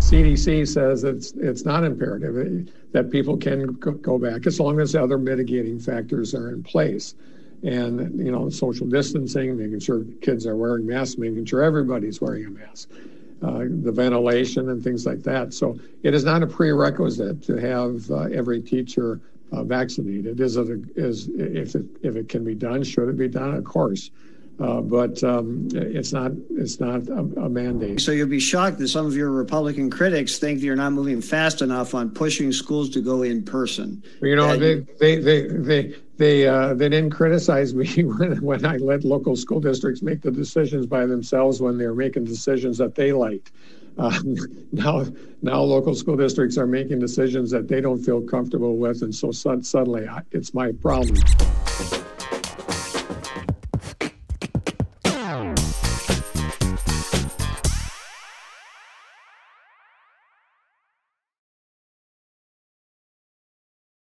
CDC says it's not imperative that people can go back as long as other mitigating factors are in place. And, social distancing, making sure kids are wearing masks, making sure everybody's wearing a mask, the ventilation and things like that. So it is not a prerequisite to have every teacher vaccinated. If it can be done, should it be done? Of course. But it's not a mandate. So you'll be shocked that some of your Republican critics think that you're not moving fast enough on pushing schools to go in person. They didn't criticize me when I let local school districts make the decisions by themselves when they're making decisions that they liked. Now local school districts are making decisions that they don't feel comfortable with, and so suddenly it's my problem.